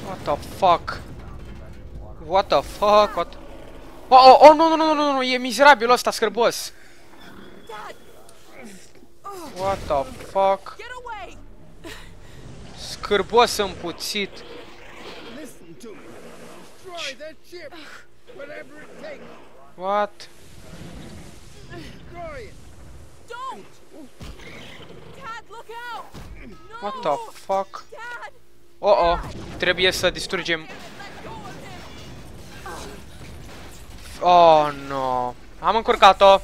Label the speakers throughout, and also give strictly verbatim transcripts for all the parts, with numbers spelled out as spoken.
Speaker 1: What the fuck? What the fuck? What? Oh, oh, oh, nu, nu, nu, nu, nu, e mizerabilul ăsta scârbos. What the fuck? Scârbos împuțit. What? What the fuck? Oh, oh, trebuie să distrugem. Oh, no. Am încurcat-o.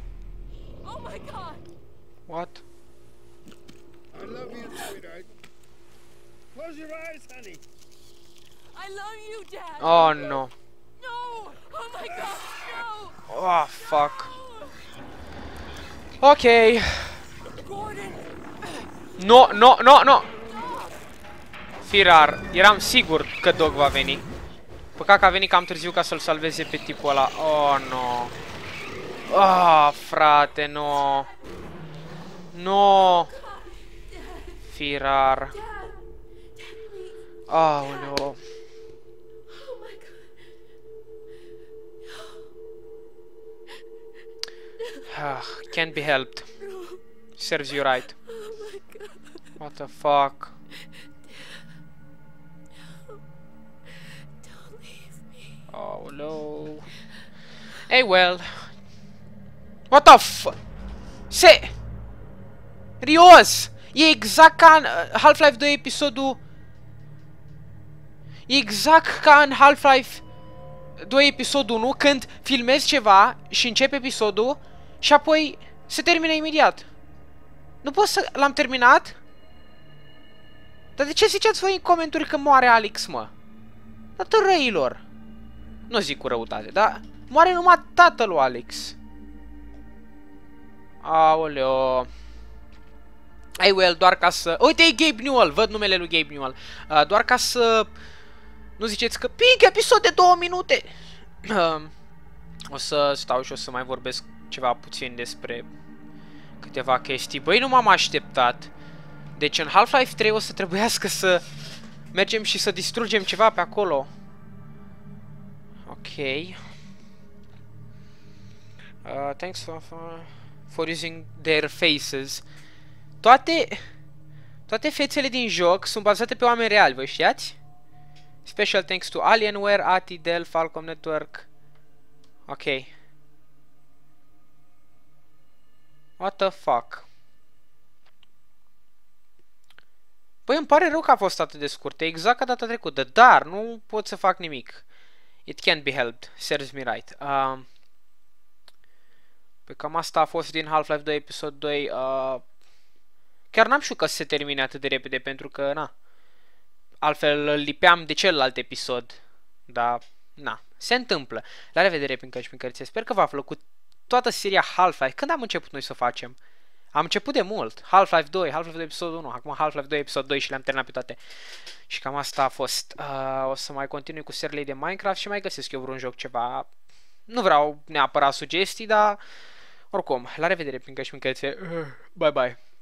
Speaker 1: What?
Speaker 2: I love you, sweetheart. Close your eyes, honey.
Speaker 3: I love you, Dad.
Speaker 1: Oh, no.
Speaker 3: No. Oh my God. No.
Speaker 1: Oh, fuck. Ok.
Speaker 3: Gordon.
Speaker 1: No, no, no, no. Firar. Eram sigur că Dog va veni. Păcat că a venit cam târziu ca să-l salveze pe tipul ăla. Oh, no. Oh, frate, no. No. Firar. Aoleo. Ah, can't be helped. Serves you right. What the fuck? Oh no. Hey, well. What the f... Se... Rios! E exact ca în Half-Life doi episodul... E exact ca în Half-Life doi episodul unu, când filmezi ceva și începe episodul și apoi se termină imediat. Nu pot să... L-am terminat? Dar de ce ziceați voi în comentarii că moare Alex, mă? Dați răilor. Nu zic cu răutate, dar moare numai tatăl lui Alex. Aoleo. Ei, well, doar ca să... Uite, e Gabe Newell, văd numele lui Gabe Newell. Uh, doar ca să... Nu ziceți că... Pink, episod de două minute! Uh, o să stau și o să mai vorbesc ceva puțin despre câteva chestii. Băi, nu m-am așteptat. Deci în Half-Life trei o să trebuiască să mergem și să distrugem ceva pe acolo. Ok. Uh, thanks for, for, for using their faces. Toate... Toate fețele din joc sunt bazate pe oameni reali, vă știați? Special thanks to Alienware, A T I, Dell, Falcom Network. Ok. What the fuck? Păi îmi pare rău că a fost atât de scurtă, exact ca data trecută, dar nu pot să fac nimic. It can't be helped. Serves me right. Uh, păi cam asta a fost din Half-Life doi episod doi. Uh, chiar n-am știut că se termine atât de repede, pentru că, na, altfel îl lipeam de celălalt episod. Dar, na, se întâmplă. La revedere, Pincă și Pincărițe. Sper că v-a plăcut toată seria Half-Life. Când am început noi să o facem? Am început de mult. Half-Life doi, Half-Life doi episodul unu, acum Half-Life doi episod doi și le-am terminat pe toate. Și cam asta a fost. Uh, o să mai continui cu seriile de Minecraft și mai găsesc eu vreun joc ceva. Nu vreau neapărat sugestii, dar oricum, la revedere, Pincă și Pincărițe. Uh, bye bye.